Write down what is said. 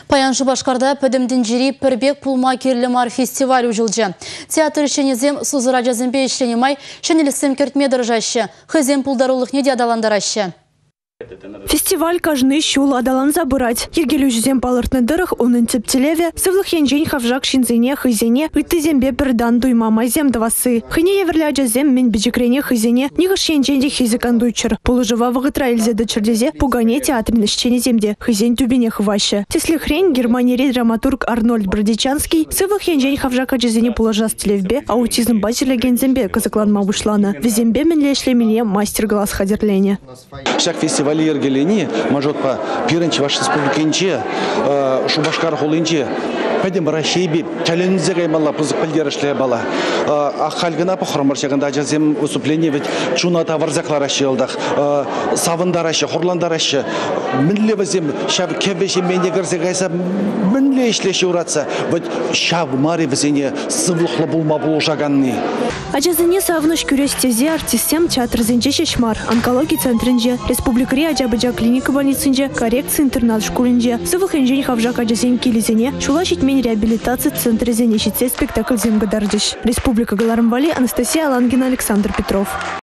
Паян Шубашкарда пөдімдін жири пірбек пулма керлімар фестиваль ұжылжы. Театр ішенезем сузыра жазымбе ішленемай, шенелісім кертмедір жашы, хызем пулдарулық неде адаландарашы. Фестиваль каждый щул адалан забырать. Ергелю жезем палыртны дырых, он инцептелеве, сывлых янжень хавжак шинзене, хызене, ыты зембе пердан дуймама зем двасы. Хыне еверля жезем мен бежекрене хызене, нигыш янженде хизикан дуйчыр. Полужыва вагытра эльзе дочердезе, пугане театрын ищене земде, хызень тюбине хваща. Тесли хрень германери драматург Арнольд Бродичанский, сывлых янжень хавжака жезене положа стелевбе, аутизм базилеген зембе, казаклан мавушлана. Везембе мен лешлемине мастер глаз хадерлене. Фестиваль ергелени, может по первенче вашей республикинче, Шубашкар холинче, пойдем барашеби, чалензега мала пузык пальдерашле бала, ахальгана похромарчаганда жазем выступление ведь чуната варзакларашы елдах, савындарашы, хорландарашы, минле возем шаб кевеши менегерзе гайса минле ишлеши уратса, ведь шаб мари возене сывлухлы булма булушаганны. Ажазыне савныш күрестезе артистем театр зенче шешмар, онкология центринже, республикари Аджабыджа клиника больницинже, коррекция интернат школинже, сывых инжень хавжак аджазен килизене, шулашить мен реабилитации центре зенечице спектакль земгадардыш. Республика Галарымбали, Анастасия Алангина, Александр Петров.